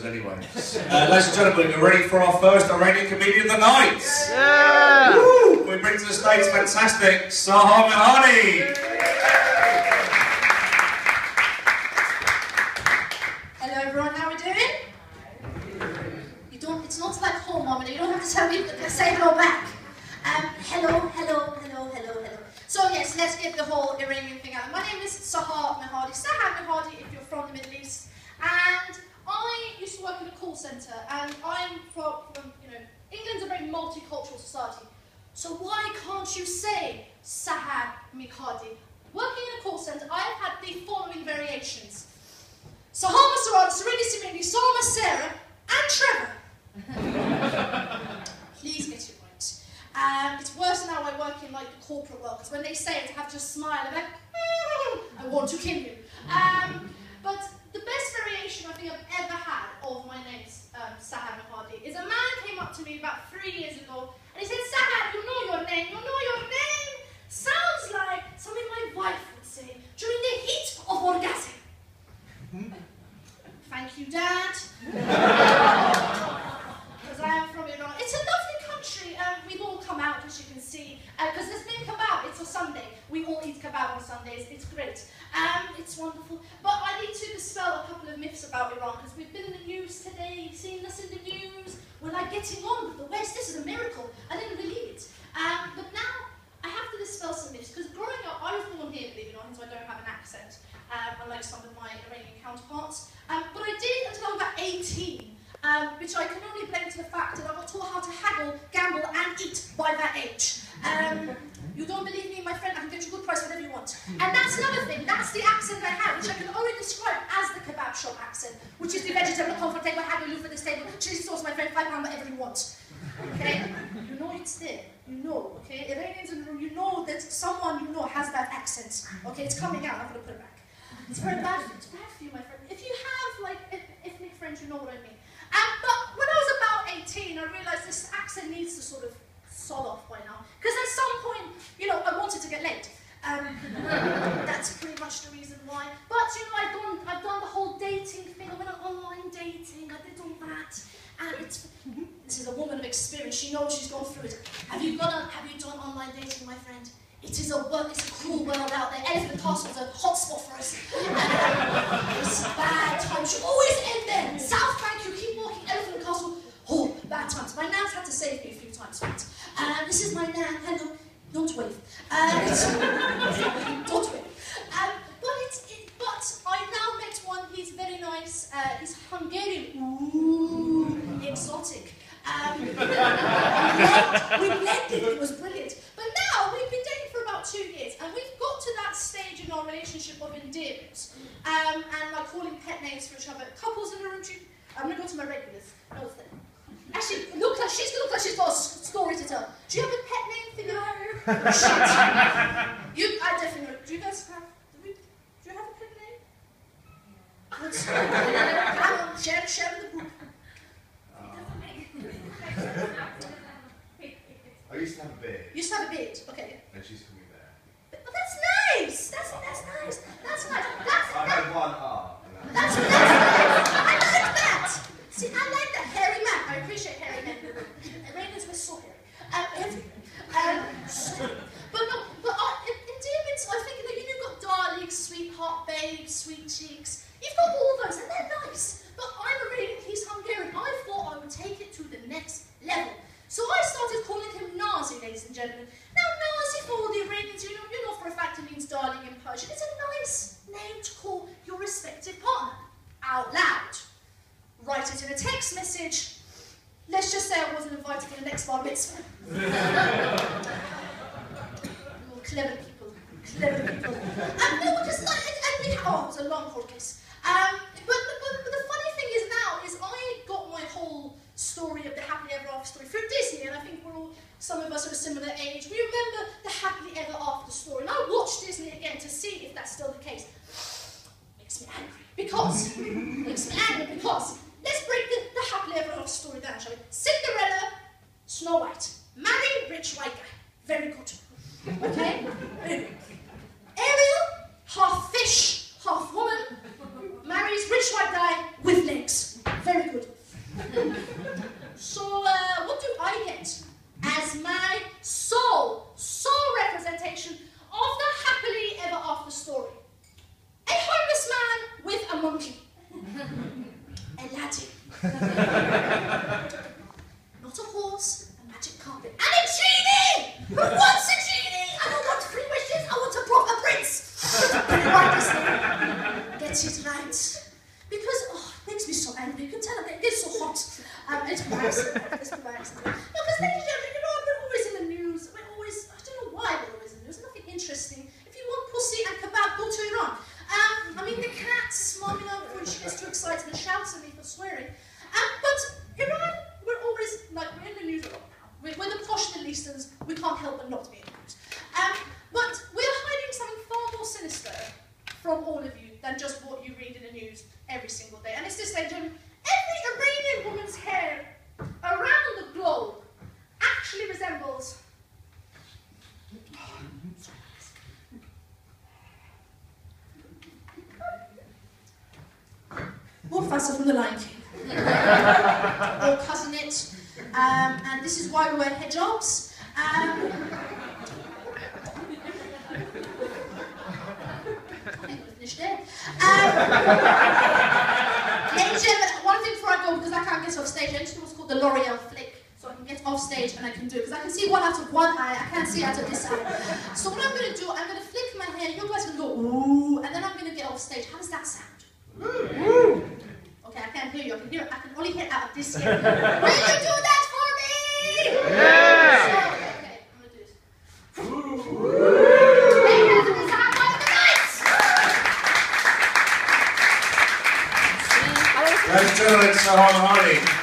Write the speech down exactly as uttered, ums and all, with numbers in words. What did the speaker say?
us anyway. Uh, ladies and gentlemen, we're ready for our first Iranian comedian of the night. Yeah! Woo! We bring to the stage fantastic Sahar Mehadi. Hello everyone, how are we doing? You don't, it's not like home, Mom, you don't have to tell me to say hello back. Um, hello, hello, hello, hello, hello. So yes, let's get the whole Iranian thing out. My name is Sahar Mehadi. Sahar Mehadi if you're from the Middle East. And I used to work in a call centre, and I'm from, from, you know, England's a very multicultural society. So why can't you say Sahar Mehadi? Working in a call centre, I have had the following variations. Sahar Sarad, Serena Simini, Salma Sarah, and Trevor. Please get it right. Um, it's worse now I work in like the corporate world, because when they say it, I have to smile and like, mm, I want to kill you. Um, but the best variation I think I've ever had of my name, um, Sahar Mehadi, is a man came up to me about three years ago, and he said, Sahar, you know your name, you know your name sounds like something my wife would say during the heat of orgasm. Thank you, Dad. Because I am from Iran. It's a lovely country. Um, we've all come out, as you can see. Because uh, there's been kebab. It's a Sunday. We all eat kebab on Sundays. It's great. Um, it's wonderful. But I need to dispel a couple of myths about Iran, because we've been in the news today, seen us in the news. We're like getting on with the West. This is a miracle. I didn't believe it. Um, but now I have to dispel some myths, because growing up, I was born here, believe it or not, so I don't have an accent, um, unlike some of my Iranian counterparts. Um, but I did until I was about eighteen, um, which I can only blame to the fact that I got taught how to haggle, gamble, and eat by that age. Um, you don't believe me, my friend, I can get you a good price, whatever you want. And that's another thing, that's the accent I have, which I can only describe as the kebab shop accent, which is the vegetable comfort table, haggle, look for this table, chili sauce, my friend, five pound, whatever you want. Okay? You know it's there. You know, okay? Iranians in the room, you know that someone you know has that accent. Okay, it's coming out, I'm going to put it back. It's very bad for you, it's bad for you, my friend. If you have, like, ethnic friends, you know what I mean. Um, but when I was about eighteen, I realised this accent needs to sort of sod off by now. Because at some point, you know, I wanted to get laid. Um, that's pretty much the reason why. But, you know, I've done, I've done the whole dating thing. I went on online dating, I did all that. And it's, this is a woman of experience, she knows she's gone through it. Have you, got a, have you done online dating, my friend? It is a world, it's a cruel world out there. Elephant Castle's a hotspot for us. Um, it's bad times. You always end there. South Bank, you keep walking, Elephant Castle. Oh, bad times. My nan's had to save me a few times, right? Uh, this is my nan. Hello. Don't wave. Uh, don't wave. Um, but it's, it, but I now met one. He's very nice. Uh, he's Hungarian. Ooh, exotic. Um, we blended. It was brilliant. But now we've been dating for about two years, and we've got to that stage in our relationship of endearment, um, and like calling pet names for each other. Couples in the room. I'm gonna go to my regulars. No, it's there. Actually, look like she's gonna look like she's got a story to tell. Do you have a pet name for your? Shit. You, I definitely know. Do you guys have? Do, we, do you have a pet name? What's, come on, share, share with the group. I used to have a beard. You used to have a beard, okay. And she's called me there. But that's nice. That's that's nice. That's nice. That's I that, had one R. that's, that's nice. I like that. See, I like that hairy man. I appreciate hairy men. Iranians were so hairy. Um, everything. Um, but no, but uh, endearments. I think that you've got darling, sweetheart, babe, sweet cheeks. You've got all those, and they're nice. But I'm Iranian. He's Hungarian. I thought I would take it to the next level. So I started calling him Nazi, ladies and gentlemen. Now, Nazi for all the Iranians, you know, you know for a fact it means darling in Persian. It's a nice name to call your respective partner out loud. Write it in a text message. Let's just say I wasn't invited for the next bar mitzvah. Oh, clever people, clever people. And we were just like, and we, oh, it was a long court case. Um, but, but, but the funny thing is now, is I got my whole story of the happily ever after story through Disney, and I think we're all, some of us are a similar age. We remember the happily ever after story, and I watched Disney again to see if that's still the case. Makes me angry, because, makes me angry because, let's break the, the happily ever after story down, shall we? Cinderella, Snow White, marry rich white guy, very good, okay? Ariel, half fish, half woman, marries rich white guy with legs, Very good. So, uh, what do I get as my sole, sole representation of the happily ever after story? A homeless man with a monkey. Aladdin. Not a horse, a magic carpet, and a genie! Who wants a genie? I don't want three wishes, I want a proper prince. Put it right this thing. Get it right. Because, oh, it makes me so angry. You can tell it gets so hot. Um, it's embarrassing. It's embarrassing. No, because ladies and gentlemen, you know, we're always in the news. We're always, I don't know why we're always in the news. There's nothing interesting. If you want pussy and kebab, go to Iran. Um, I mean, the cat's mom, you know, when she gets too excited and shouts at me for swearing. Um, but Iran, we're always, like, we're in the news a lot now. We're, we're the posh Middle Easterns. We can't help but not be in the news. Um, but we're hiding something far more sinister from all of you than just what you read in the news every single day. And it's this, ladies and gentlemen, every Iranian woman's hair around the globe actually resembles Mufasa from The Lion King. Or cousin it. Um, and this is why we wear hijabs. Um, I think we're finished there. Um, ladies and gentlemen, one thing before I go, because I can't get off stage, I just do what's called the L'Oreal flick. So I can get off stage and I can do it. Because I can see one out of one eye, I can't see out of this eye. So what I'm going to do, I'm going to flick my hair, you guys can go, ooh, and then I'm going to get off stage. How does that sound? Ooh. Okay, I can't hear you, I can hear, I can only hear out of this ear. Will you do that for me? Yeah! So, okay, I'm going to do this. Ladies and gentlemen, one of the nights! Ladies and gentlemen, it's Sahar Harding.